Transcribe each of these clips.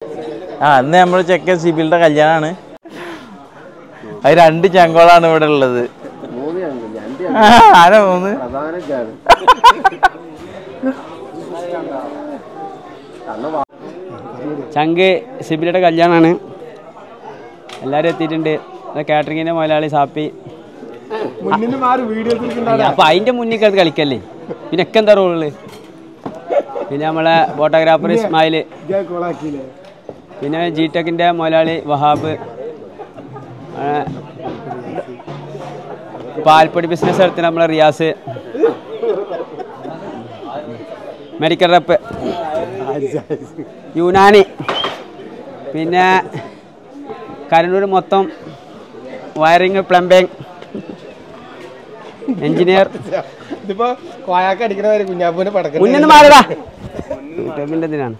അന്ന് നമ്മൾ ചെക്കൻ സിബിലിന്റെ കല്യാണമാണ്. അത് 2 ചങ്കോളാണ് ഇവിടെ ഉള്ളത്. ആരാ 3? ചങ്ക് സിബിലിയുടെ കല്യാണമാണ്. എല്ലാവരും എത്തിയിട്ടുണ്ട്. കാറ്ററിങ്ങിന്റെ മുതലാളി സാപ്പി. അപ്പൊ അതിന്റെ മുന്നിൽ അത് കളിക്കല്ലേ. പിന്നെ ഒക്കെ എന്താ റോള്? പിന്നെ നമ്മളെ ഫോട്ടോഗ്രാഫർ ഇസ്മായില്, പിന്നെ ജിടെക്കിന്റെ മുതലാളി വഹാബ്, പാൽപ്പൊടി ബിസിനസ് നടത്തുന്ന നമ്മളെ റിയാസ്, മെഡിക്കൽ റെപ്പ് യുനാനി, പിന്നെ കരനൂർ മൊത്തം വയറിങ് പ്ലംബിങ് എഞ്ചിനീയർ. മുന്നിന്ന് മാറിയതാ യൂട്യൂബിന്റെ എന്തിനാണ്?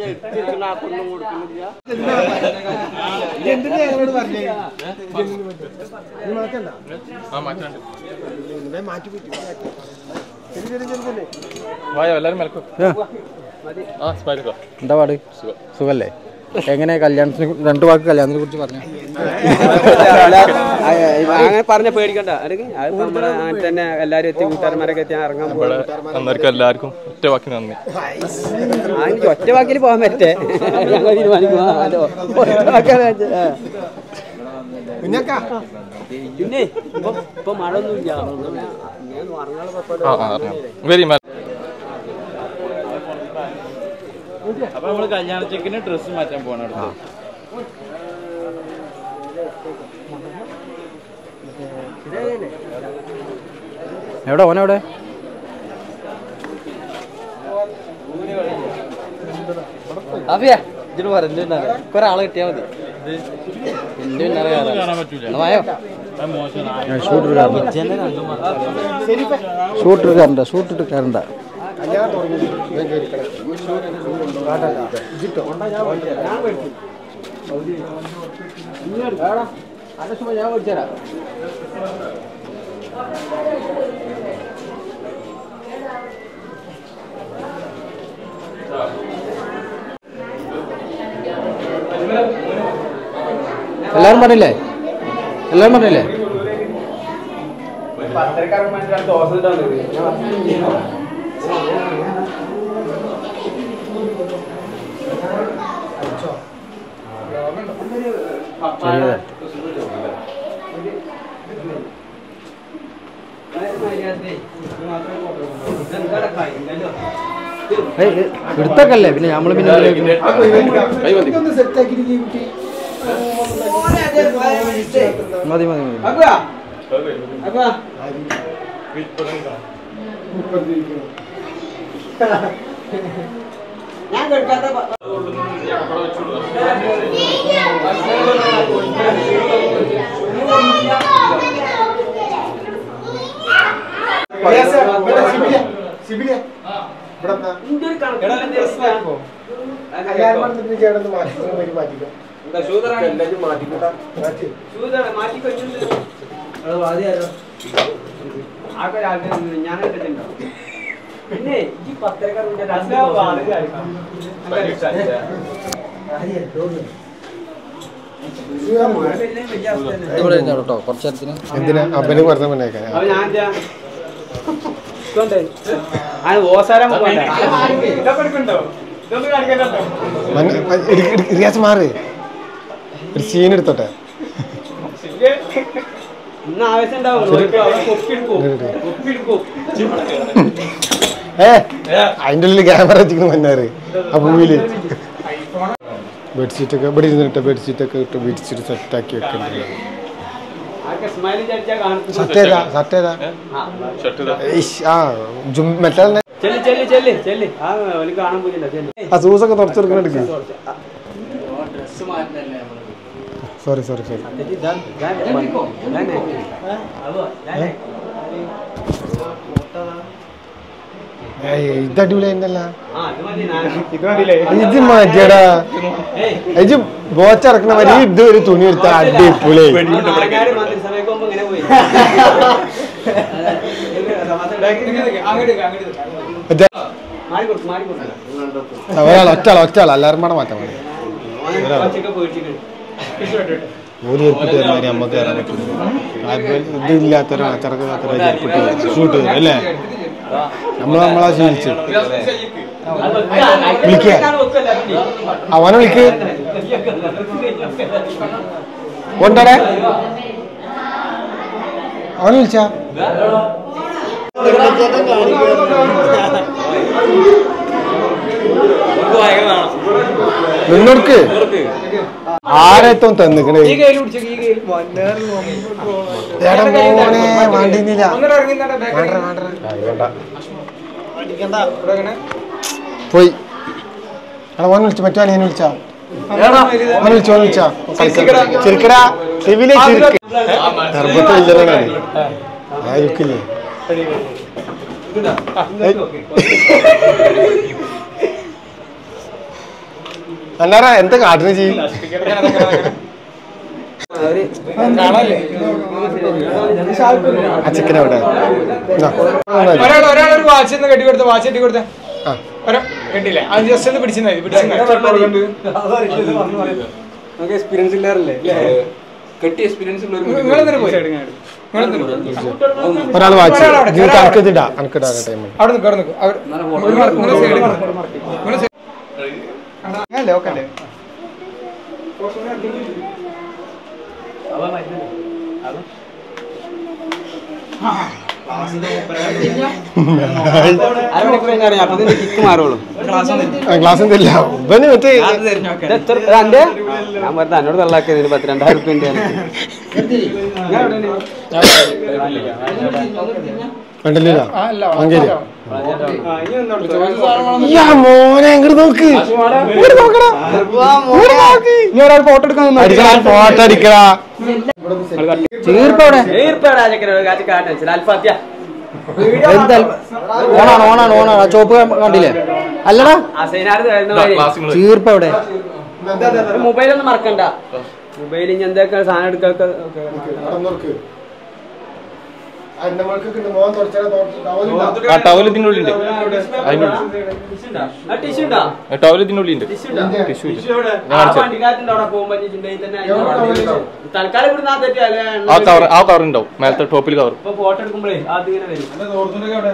എന്താ പാട്? സുഖല്ലേ? എങ്ങനെ കല്യാണത്തിന് 2 വാക്ക് കല്യാണത്തിനെ കുറിച്ച് പറഞ്ഞു? അങ്ങനെ പറഞ്ഞ പേടിക്കണ്ട. അങ്ങനെ തന്നെ എല്ലാവരും എത്തി, കൂട്ടുകാരന്മാരൊക്കെ എത്തി ഇറങ്ങാൻ പോകും. എല്ലാവർക്കും ഒറ്റ വാക്കിന് നന്ദി. ഒറ്റ വാക്കിൽ പോകാൻ പറ്റേ? ഞങ്ങൾ തീരുമാനിക്കും. പിന്നെ ഇപ്പൊ മഴ ഒന്നുമില്ല. അപ്പൊ നമ്മള് കല്യാണ ചെക്കിന് ഡ്രസ്സ് മാറ്റാൻ പോകണം. എവിടെ ഓനെവിടെ? ഇതിന് ഒരാളെ കിട്ടിയാ മതി. ഷൂട്ട് എടുക്കാറുണ്ട. എല്ലാരും പറഞ്ഞില്ലേ? എടുത്തക്കല്ലേ പിന്നെ നമ്മള് പിന്നെ മതി പിന്നെ ഈ പത്രക്കാർ കുറച്ചേരത്തിന് മാറ് ഒരു സീൻ എടുത്തോട്ടെ. അതിൻ്റെ ഉള്ളിൽ ക്യാമറ വെച്ചിരിക്കുന്നു മന്നാറ്. ആ ഭൂമിയില് ബെഡ്ഷീറ്റൊക്കെ ഇവിടെ ഇരുന്നിട്ട് ബെഡ്ഷീറ്റൊക്കെ ഇട്ട് വിരിച്ചിട്ട് സെറ്റാക്കി വെക്കണ്ടല്ലോ. ആ സൂസൊക്കെ തുറച്ചെടുക്കണെടുക്ക്. സോറി ഇത് അടിപൊളിയായിരുന്നല്ല. ഇത് മാറ്റിയടാ. ഇത് ബോച്ചിറക്കണ വരെ ഇത് ഒരു തുണി എടുത്ത അടിപൊളി. ഒരാൾ ഒറ്റാൾ എല്ലാവരും പാടെ മാറ്റാൻ മതി. ഓര് ചെരുപ്പിട്ട് വരുന്നവരെ നമുക്ക് കയറാൻ പറ്റില്ല. ഇതില്ലാത്തൊരു അച്ചടക്കമില്ലാത്തൊരു ചെരുപ്പിട്ട് ഷൂട്ട് വരും അല്ലേ? നമ്മളാ ശീലിച്ചു. വിളിക്ക അവനെ വിളിക്ക് കൊണ്ടേ അവനെ വിളിച്ചാ നിന്നോർക്ക് ആരെത്തും തന്നിക്കണേ മോനെ വേണ്ടിന്നില്ല പോയി ഓൻ വിളിച്ചു മറ്റോ അനിയനെ വിളിച്ചാ ഓൻ വിളിച്ചാ ചെറുക്കടാ ചെവിലെ ഗർഭത്തില്ലേ അല്ലാറ എന്താ കാട്ടിന് ചെയ്യും ചിക്കനവിടെ ഒരാളൊരു വാച്ച് കെട്ടി കൊടുത്ത വാച്ച് കെട്ടി കൊടുത്ത കെട്ടില്ലേ അത് ജസ്റ്റ് ഒന്ന് പിടിച്ചാൽ എക്സ്പീരിയൻസ് ഇല്ലാറില്ലേ കെട്ടി എക്സ്പീരിയൻസ് ഒരാൾ വാച്ച് അനക്കിടാ ടൈം അവിടെ നിൽക്കും അല്ലേ ഓക്കെ അല്ലേ ക്ലാസ് എന്തില്ല ഇവന് മറ്റേ ഞാൻ പറഞ്ഞ എന്നോട് തള്ളാക്കിയതിന് 10,000 റുപ്യ കണ്ടില്ല മോനെ എങ്ങോട്ട് നോക്ക് ഫോട്ടോ എടുക്കാൻ ഫോട്ടോ അടിക്കടാ ഓണാണ് ചോപ്പ് കണ്ടില്ലേ അല്ലടാ ചീർപ്പ എവിടെ മൊബൈലൊന്നും മറക്കണ്ട മൊബൈൽ ഇനി എന്തൊക്കെ സാധനം എടുക്കൊക്കെ ടവലത്തിനുള്ളിണ്ട് ടവലത്തിനുള്ളിണ്ട് ആ കവർ ഉണ്ടാവും മേലത്തെ ടോപ്പിൽ കവർ ഫോട്ടോ എടുക്കുമ്പോഴേ അതിങ്ങനെ വരും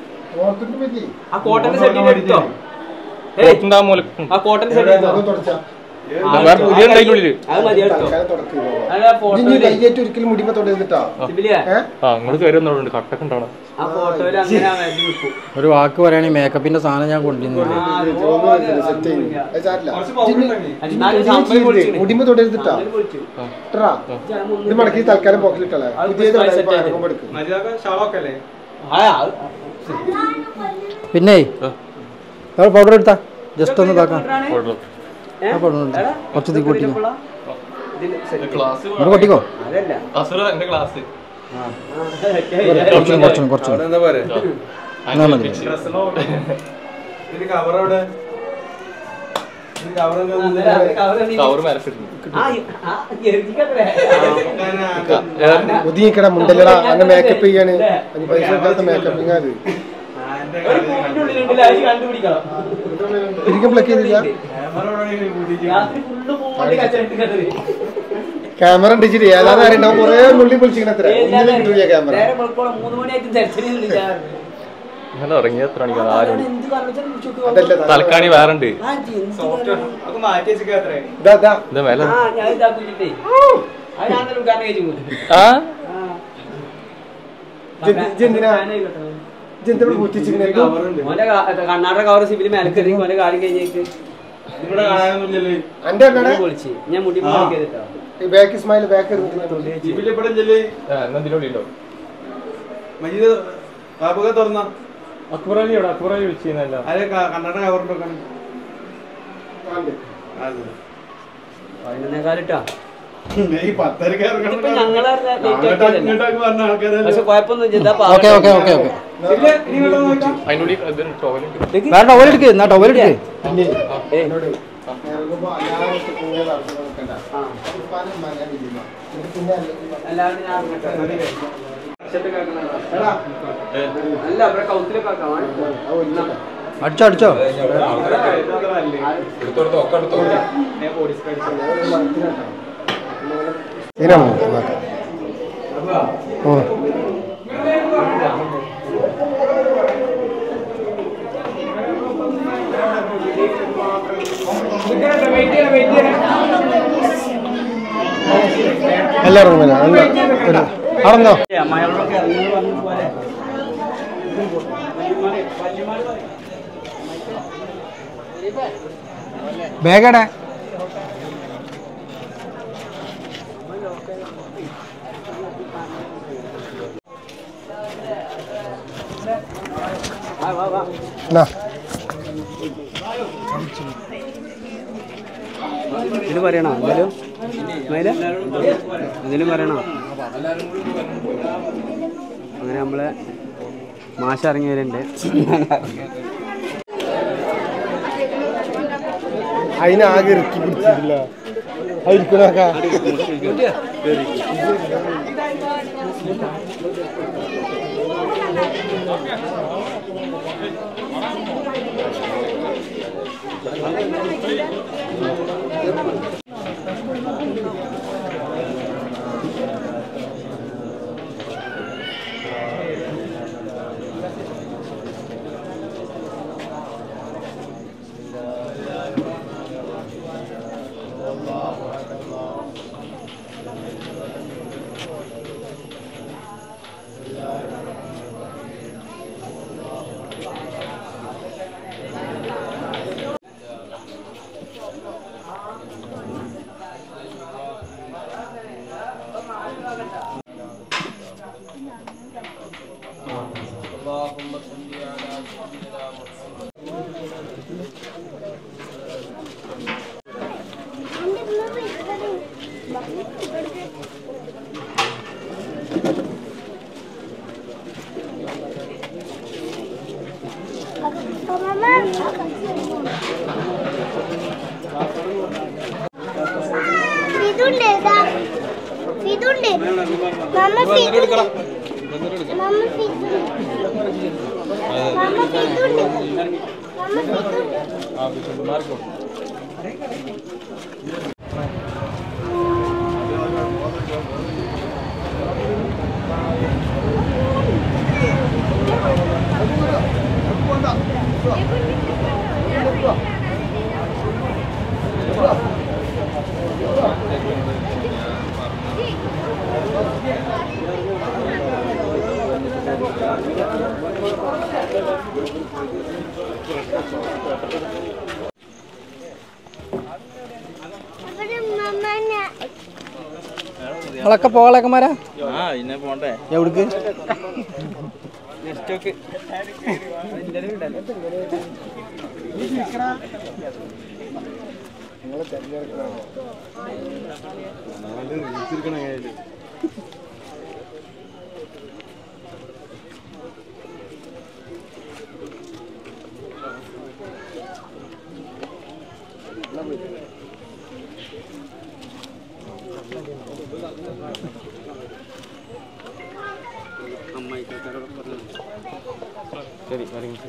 ആ കോട്ടന്റെ സെറ്റ് എടുത്തോ ആ കോട്ടന്റെ സെറ്റ് എടുത്തോ പുതിയ ഉള്ളില് അത് മതി എടുത്തോ ഒരിക്കലും മുടിമ തൊണ്ടിട്ടാ അങ്ങോട്ട് കയറുന്നുണ്ട് കട്ടൊക്കെ ഉണ്ടാവണം ആ ഫോട്ടോയിൽ അങ്ങനെ നിൽക്കും. ഒരു വാക്ക് പറയുകയാണെങ്കിൽ മേക്കപ്പിന്റെ സാധനം ഞാൻ കൊണ്ടുവന്നില്ല. മുടിമ തൊടരുതിട്ടാ ഇത് മടക്കി തൽക്കാലം പോക്കലിട്ടല്ലേ പിന്നെ പൗഡർ എടുത്താ ജസ്റ്റ് ഒന്ന് ഇതാക്കാം. കുറച്ച് തീ കൊട്ടിക്കോ കൊട്ടിക്കോ കുറച്ചും കുറച്ചും ഒതുങ്ങിക്കട മുണ്ടല്ലടാ അങ്ങനെ മേക്കപ്പ് ചെയ്യാണ് പൈസ എടുക്കാത്ത മേക്കപ്പിങ് അത് ശരിക്കും പ്ലക്ക് ചെയ്തില്ല. ക്യാമറ ഡിജിറ്റ് ഏതാണ്ട് അറിയണ്ടാവും കുറെ നുള്ളി പൊളിച്ചിരിക്കണത്ര ഒന്നിനും കിട്ടൂല ക്യാമറ. തലക്കാണി വേറുണ്ട് കണ്ണാട കവർ സിബില് മേലക്കറി ഓന്റെ കാര്യം കഴിഞ്ഞേക്ക് ഞാൻ മുടി കാലിട്ടാ പക്ഷെ കുഴപ്പമൊന്നും ടവലെടുക്ക് എന്നാ ടവലെടുക്ക്. അല്ല ഇവിടെ കൗത്തിലൊക്കെ ആക്കാം. അടിച്ചോ അടിച്ചോ എല്ലാവരും അറിഞ്ഞോ ബാഗടെ ഇതിന് പറയണോ എന്തായാലും എന്തെങ്കിലും പറയണോ? അങ്ങനെ നമ്മളെ മാഷ ഇറങ്ങി വരുന്നുണ്ട്. അതിനാകെ ഇറക്കി പിടിച്ചിട്ടില്ല ആയിരിക്കണൊക്കെ നിങ്ങളൊക്കെ പോകളേക്കന്മാരാ പിന്നെ പോണ്ടേ എവിടേക്ക് ശരി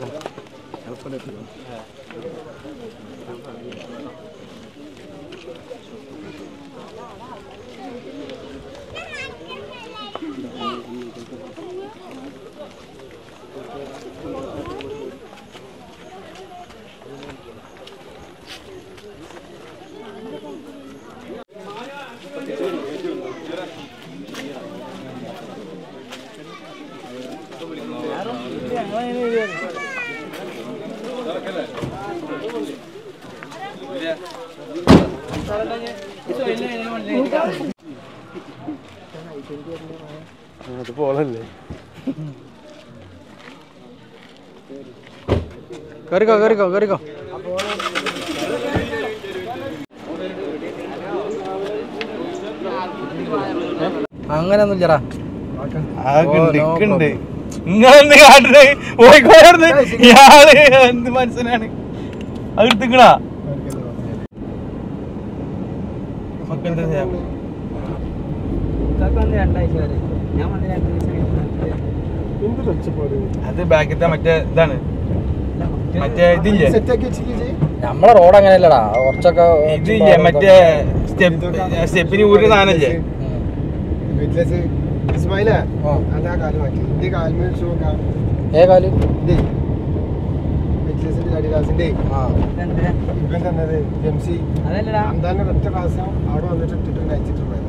അത് പോളല്ലേ കേറിക്കോ കേറിക്കോ കേറിക്കോ അങ്ങനെയൊന്നും ഇല്ലടാ നിങ്ങളെന്ത് കാട്ടുന്നത് കോഴിക്കോട് ഇയാള് എന്ത് മനസ്സിലാണ് അത് എടുത്തിക്കണാ അത് ബാക്കിത്തെ മറ്റേ ഇതാണ് മറ്റേ ഇതില്ലേ സെറ്റാക്കി വെച്ചിട്ട് നമ്മളെ റോഡ് അങ്ങനെയല്ലടാ കുറച്ചൊക്കെ ഇതില്ലേ മറ്റേ സ്റ്റെപ്പിന് ഊരിയ സാധനല്ലേ ഇസ്മായിലേ അതാ കാല് മാറ്റി ഇന്റെ കാൽമേൽ ഷോ ഏ കാല് അഡിഡാസിന്റെ ഇവൻ തന്നത് ജംസി അന്താന്റെ ഒറ്റ ക്ലാസ് അവിടെ വന്നിട്ട് ഇട്ടിട്ട് അയച്ചിട്ടുണ്ടായിരുന്നു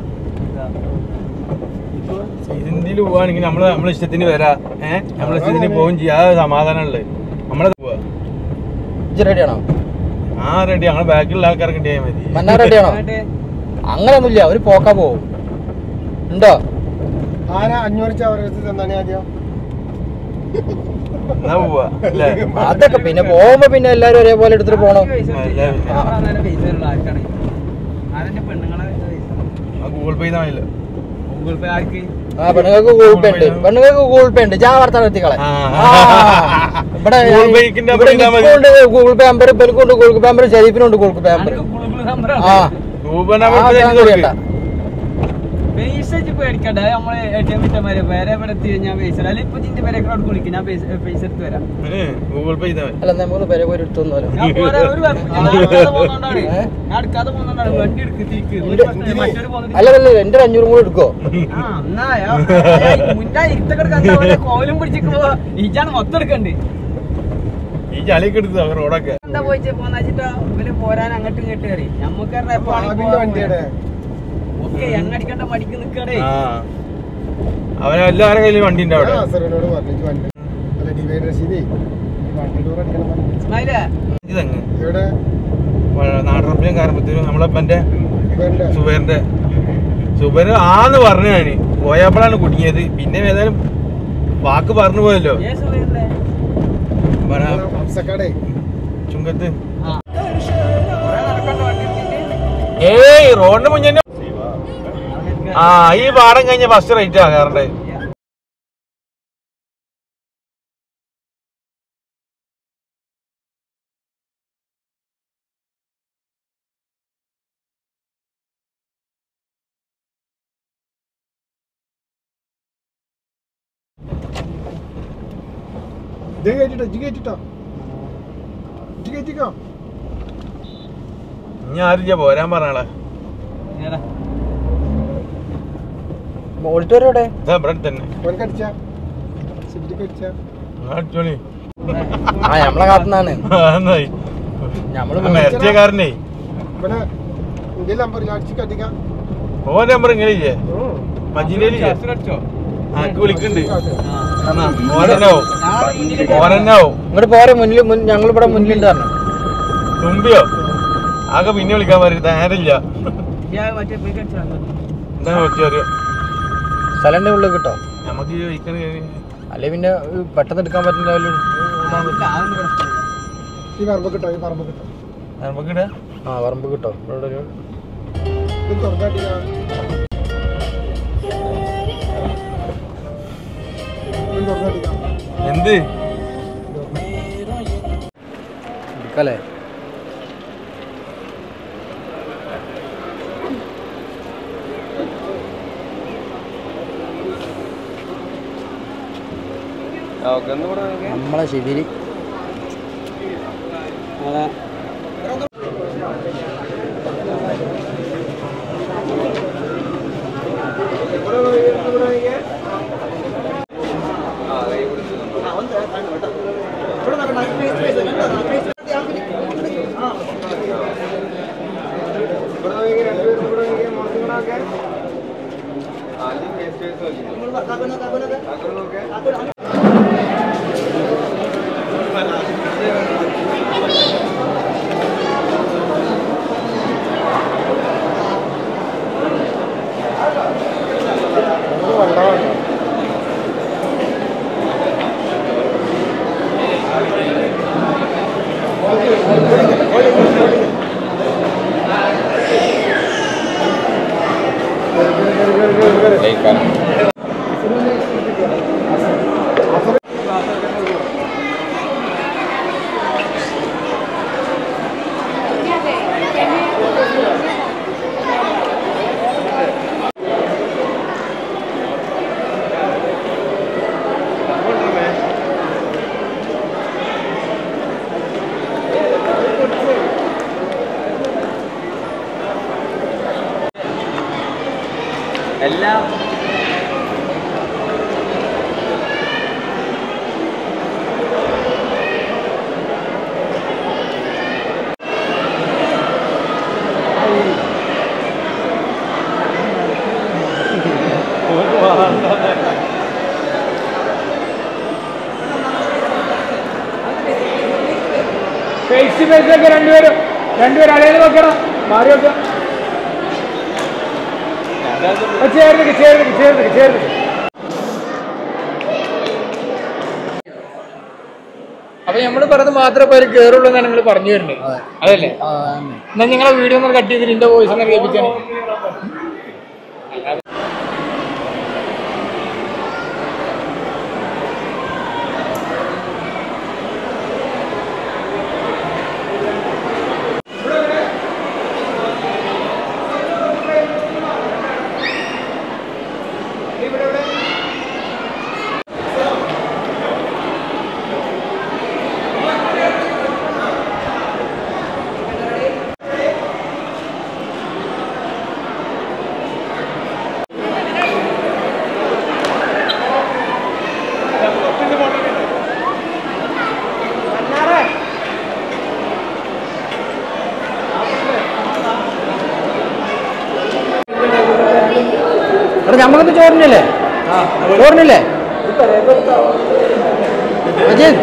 ഇതിൽ പോവാണെങ്കിൽ നമ്മളെ ഇഷ്ടത്തിന് വരാം നമ്മളെ ഇഷ്ടത്തിന് പോവും ചെയ്യാ സമാധാനം ഉള്ളത് നമ്മളെ പോവാ റെഡിയാണോ ആ റെഡി ഞങ്ങളെ ബാക്കിലുള്ള ആൾക്കാർക്ക് കിട്ടിയാൽ മതി മന്നാ റെഡിയാണോ അങ്ങനെയൊന്നുമില്ല അവര് പോക്കാ പോവും ഉണ്ടോ ആരാ 500 ചവരത്ത് തന്നാണ് ആദ്യം എന്നാ പോവാ അല്ലേ അതൊക്കെ പിന്നെ പോകുമ്പോ പിന്നെ എല്ലാരും ഒരേപോലെ എടുത്തിട്ട് പോണം ഗൂഗിൾ പേ ചെയ്താൽ ആ പെണ്ണുങ്ങൾക്ക് ഗൂഗിൾ പേ ഉണ്ട് ഞാൻ വർത്താനം എത്തിക്കളെ ഇവിടെ ഗൂഗിൾ പേ നമ്പർ പെനക്കുണ്ട് ഗൂഗിൾ പേ നമ്പർ ഷെരീഫിനുണ്ട് ഗൂഗിൾ പേ നമ്പർ ആ പൈസ പേടിക്കണ്ട നമ്മള് ATM വിട്ടമാര് വേറെ ഇവിടെ എത്തി കഴിഞ്ഞാൽ പൈസ അല്ലെങ്കിൽ ഇപ്പൊ ജിന്റെ പേരെ ക്രൗഡ് കുളിക്കും ഞാൻ പൈസ എടുത്ത് വരാം ഗൂഗിൾ പേ ചെയ്താൽ അല്ല നമുക്ക് പേരെ പോയി എടുത്തൊന്നുമല്ലോ ഞാൻ എടുക്കാതെ പോകുന്നുണ്ടാണ് വണ്ടി എടുക്ക് അല്ല എന്റെ 500 കൂടെ എടുക്കോ മുന്നേ ഇത്തക്കെടുക്കാൻ കോലും പിടിച്ചിട്ട് പോവാ ഈച്ചാണ് മൊത്തം എടുക്കണ്ട് ഈ ചളിയൊക്കെ എടുത്ത് റോഡൊക്കെ എന്താ പോയിച്ച് പോന്നാച്ചിട്ടാ ഇവര് പോരാൻ അങ്ങോട്ടും ഇങ്ങോട്ട് കയറി വണ്ടിയുടെ ഓക്കെ എണ്ണടിക്കണ്ട മടിക്ക് നിക്കടേ അവനെ എല്ലാവരുടെ കയ്യിലും വണ്ടി ഉണ്ട് അവിടെ സാറിനോട് പറഞ്ഞു വണ്ടി അല്ല ഡിവൈഡ് റഷീദേ വണ്ടി ടൂർ അടിക്കണം പറഞ്ഞു ഇസ്മായിലേ ഇതങ്ങ് ഇവിടെ നാടറപ്പിലും കാരമ്പത്തിലും നമ്മളെ എന്റെ ഇവന്റെ സുബൈർ ആന്ന് പറഞ്ഞു ഞാന് പോയപ്പോഴാണ് കുടുങ്ങിയത് പിന്നെ ഏതായാലും വാക്ക് പറഞ്ഞു പോയല്ലോ അഫ്സക്കാടേ ചുങ്കത്ത് ഏയ് റോഡിന് മുന്നേ ആ ഈ പാടം കഴിഞ്ഞ ഫസ്റ്റ് റേറ്റ് ആകാറുണ്ട് ഇനി ആരില്ല പോരാൻ പറഞ്ഞാളെ ഓഡിറ്റോറിയം എവിടെ ഇവിടെ തന്നെ അടിച്ചോളി ആ നമ്മളെ കാത്തുനിന്നാണ് മേർച്ചക്കാരനെ ഓ നമ്പർ ഇങ്ങനെ മജീനയില്ലേ വിളിക്കണ്ട് ഓനെന്നാവും ഇങ്ങോട്ട് പോരെ മുന്നിൽ ഞങ്ങൾ ഇവിടെ മുന്നിലുണ്ട് പറഞ്ഞു തുമ്പിയോ ആകെ പിന്നെ വിളിക്കാൻ പറ്റില്ല നേരമില്ല എന്താ പറ്റിയ സ്ഥലം ഉള്ളിൽ കിട്ടോ നമുക്ക് ചോദിക്കണ അല്ലെ പിന്നെ പെട്ടെന്ന് എടുക്കാൻ പറ്റുന്ന നമുക്കിട ആ പറമ്പ് കിട്ടോ ഇവിടെ ഒരു എന്ത് എടുക്കല്ലേ നമ്മളെ ശിബിരി എല്ലാം ഫേസ് ടു ഫേസിലൊക്കെ രണ്ടുപേരും അടയിൽ നോക്കണം, മാറി നോക്കാം. ചേർന്ന് അപ്പൊ നമ്മള് പറഞ്ഞത് മാത്രമേ ഇപ്പൊ കേറുള്ളൂ എന്നാണ് നിങ്ങൾ പറഞ്ഞു വരുന്നത്, അതല്ലേ? എന്നാ നിങ്ങളെ വീഡിയോ ഒന്ന് കട്ട് ചെയ്തിട്ട് എന്റെ വോയിസ് ഒന്ന് കേൾപ്പിച്ചാൽ. നമ്മളൊന്ന് ചോറിനില്ലേ അജയ്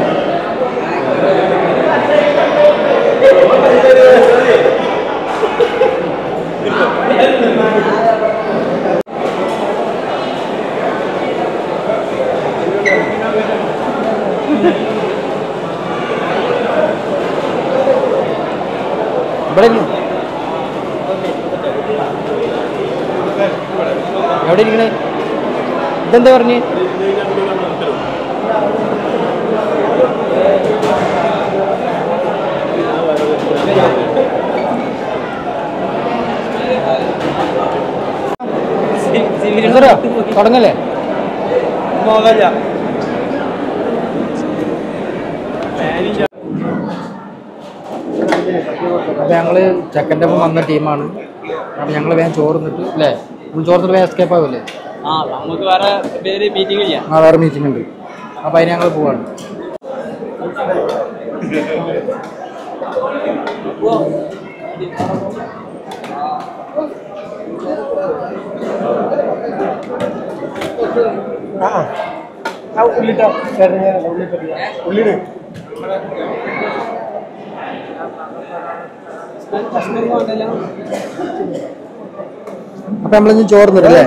എവിടെ ഇരിക്കണേ? ഇതെന്താ പറഞ്ഞ്? തുടങ്ങല്ലേ? അപ്പൊ ഞങ്ങള് ചെക്കൻ്റെ ഒപ്പം വന്ന ടീമാണ്. അപ്പൊ ഞങ്ങള് വേഗം ചോർന്നിട്ട് അല്ലേ, ചോർന്നിട്ട് വേഗം എസ്കേപ്പ് ആവില്ലേ? നമുക്ക് വേറെ മീറ്റിംഗ് ഇല്ല. വേറെ മീറ്റിംഗ് ഉണ്ട്. അപ്പൊ അതിന് ഞങ്ങൾ പോവാണ്. അപ്പൊ നമ്മളിന്ന് ചോർന്നിട്ടല്ലേ?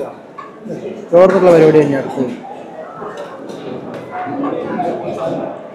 ചോർന്നിട്ടുള്ള പരിപാടി തന്നെ അടുത്ത്.